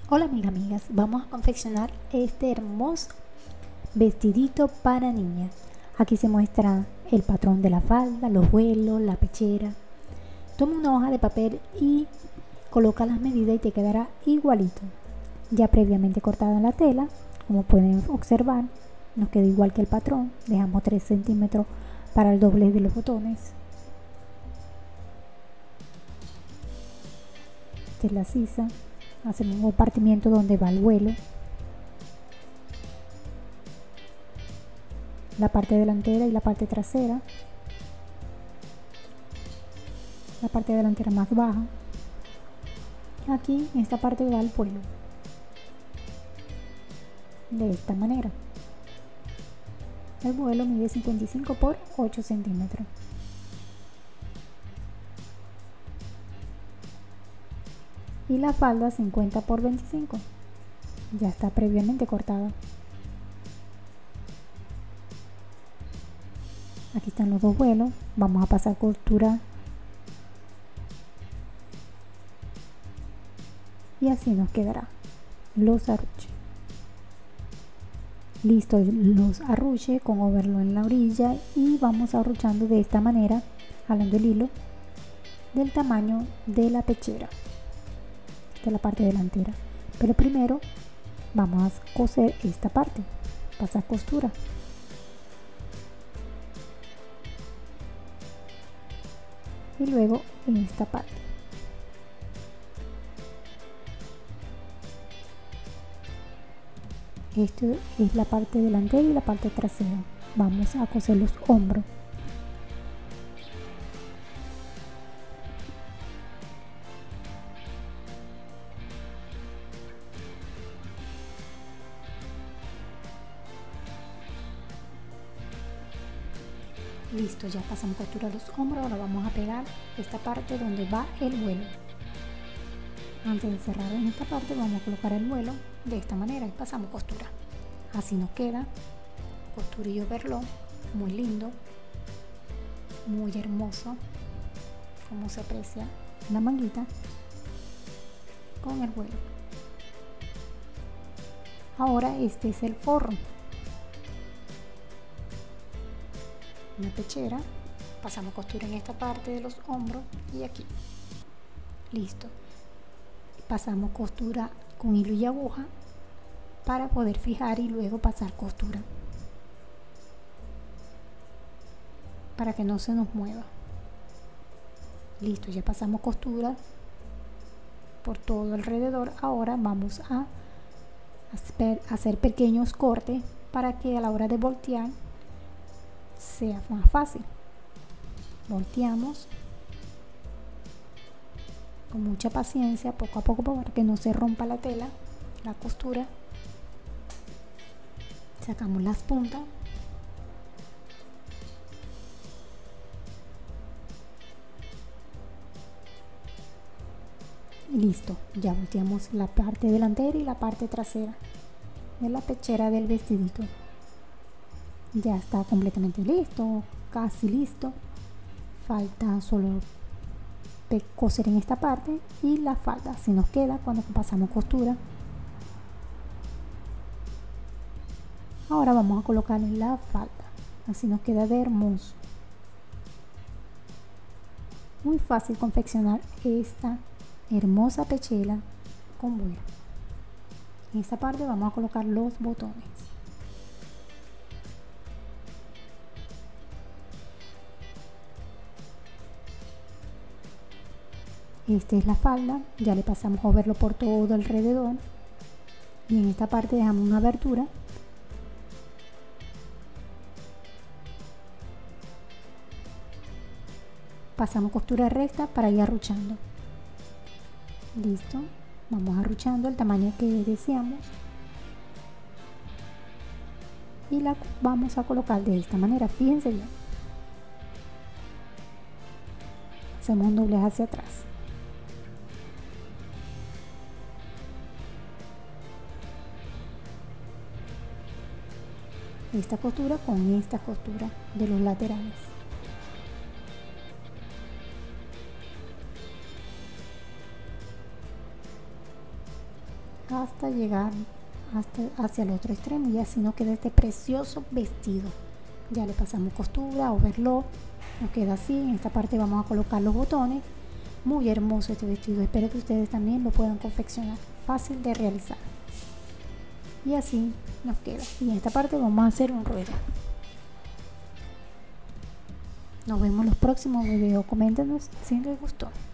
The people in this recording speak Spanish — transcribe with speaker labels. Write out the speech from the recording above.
Speaker 1: Hola mis amigas, vamos a confeccionar este hermoso vestidito para niña. Aquí se muestra el patrón de la falda, los vuelos, la pechera. Toma una hoja de papel y coloca las medidas y te quedará igualito. Ya previamente cortada la tela, como pueden observar, nos queda igual que el patrón. Dejamos 3 centímetros para el doblez de los botones. Esta es la sisa. Hacemos un compartimiento donde va el vuelo, la parte delantera y la parte trasera. La parte delantera más baja. Aquí en esta parte va el vuelo, de esta manera. El vuelo mide 55 por 8 centímetros. Y la falda 50 por 25. Ya está previamente cortada. Aquí están los dos vuelos. Vamos a pasar costura. Y así nos quedará los arruches. Listo los arruches con overlock en la orilla y vamos arruchando de esta manera, jalando el hilo del tamaño de la pechera, de la parte delantera. Pero primero vamos a coser esta parte, pasar costura. Y luego en esta parte. Esto es la parte delantera y la parte trasera. Vamos a coser los hombros. Listo, ya pasamos costura a los hombros. Ahora vamos a pegar esta parte donde va el vuelo. Antes de cerrar en esta parte vamos a colocar el vuelo de esta manera y pasamos costura. Así nos queda costurillo overlock, muy lindo, muy hermoso, como se aprecia la manguita con el vuelo. Ahora este es el forro, una pechera. Pasamos costura en esta parte de los hombros y aquí. Listo. Pasamos costura con hilo y aguja para poder fijar y luego pasar costura para que no se nos mueva. Listo, ya pasamos costura por todo alrededor. Ahora vamos a hacer pequeños cortes para que a la hora de voltear sea más fácil. Volteamos con mucha paciencia, poco a poco, para que no se rompa la tela, la costura. Sacamos las puntas y listo, ya volteamos la parte delantera y la parte trasera de la pechera del vestidito. Ya está completamente listo, casi listo. Falta solo coser en esta parte y la falda así nos queda cuando pasamos costura. Ahora vamos a colocarle la falda, así nos queda de hermoso. Muy fácil confeccionar esta hermosa pechera con vuelo. En esta parte vamos a colocar los botones. Esta es la falda, ya le pasamos a verlo por todo alrededor y en esta parte dejamos una abertura. Pasamos costura recta para ir arruchando. Listo, vamos arruchando el tamaño que deseamos y la vamos a colocar de esta manera. Fíjense bien, hacemos un doblez hacia atrás. Esta costura con esta costura de los laterales. hasta llegar hacia el otro extremo, y así nos queda este precioso vestido. Ya le pasamos costura, overlock, nos queda así. En esta parte vamos a colocar los botones. Muy hermoso este vestido, espero que ustedes también lo puedan confeccionar, fácil de realizar. Y así nos queda, y en esta parte vamos a hacer un ruedo. Nos vemos en los próximos videos, coméntenos si les gustó.